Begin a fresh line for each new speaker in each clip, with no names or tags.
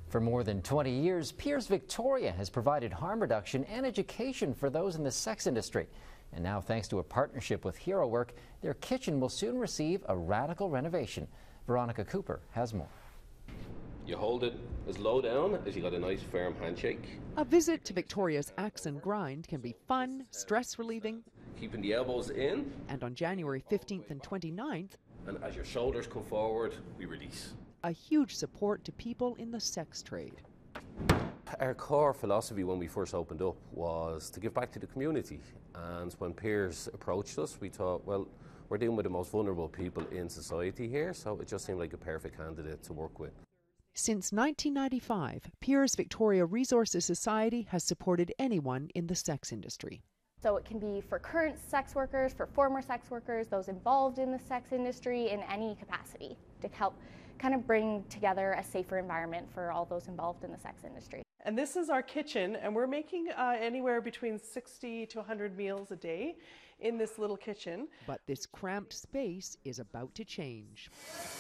For more than 20 years, Piers Victoria has provided harm reduction and education for those in the sex industry. And now, thanks to a partnership with HeroWork, their kitchen will soon receive a radical renovation. Veronica Cooper has more.
You hold it as low down as you got a nice firm handshake.
A visit to Victoria's Axe and Grind can be fun, stress relieving,
Keeping the elbows in.
and on January 15th and 29th,
And as your shoulders come forward, we release.
a huge support to people in the sex trade.
Our core philosophy when we first opened up was to give back to the community. And when Piers approached us, we thought, well, we're dealing with the most vulnerable people in society here, so it just seemed like a perfect candidate to work with.
Since 1995, Piers Victoria Resources Society has supported anyone in the sex industry.
So it can be for current sex workers, for former sex workers, those involved in the sex industry in any capacity, to help kind of bring together a safer environment for all those involved in the sex industry.
And this is our kitchen, and we're making anywhere between 60 to 100 meals a day in this little kitchen.
But this cramped space is about to change,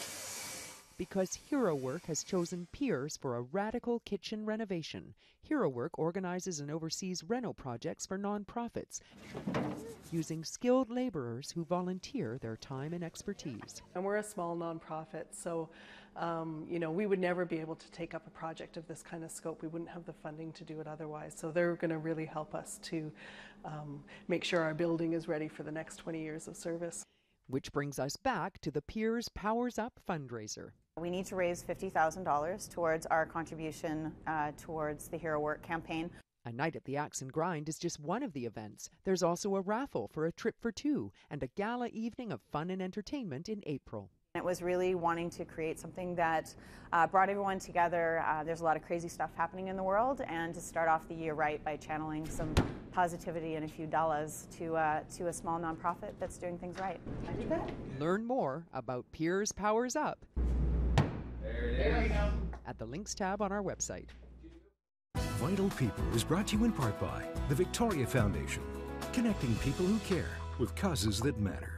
because HeroWork has chosen Piers for a radical kitchen renovation. HeroWork organizes and oversees reno projects for nonprofits, using skilled laborers who volunteer their time and expertise.
And we're a small nonprofit, so we would never be able to take up a project of this kind of scope. We wouldn't have the funding to do it otherwise. So they're going to really help us to make sure our building is ready for the next 20 years of service.
Which brings us back to the Piers Powers Up fundraiser.
We need to raise $50,000 towards our contribution towards the HeroWork campaign.
A night at the Axe and Grind is just one of the events. There's also a raffle for a trip for two and a gala evening of fun and entertainment in April.
It was really wanting to create something that brought everyone together. There's a lot of crazy stuff happening in the world, and to start off the year right by channeling some positivity and a few dollars to a small nonprofit that's doing things right. I did that.
Learn more about Piers Powers Up
There we go.
at the links tab on our website.
Vital People is brought to you in part by the Victoria Foundation, connecting people who care with causes that matter.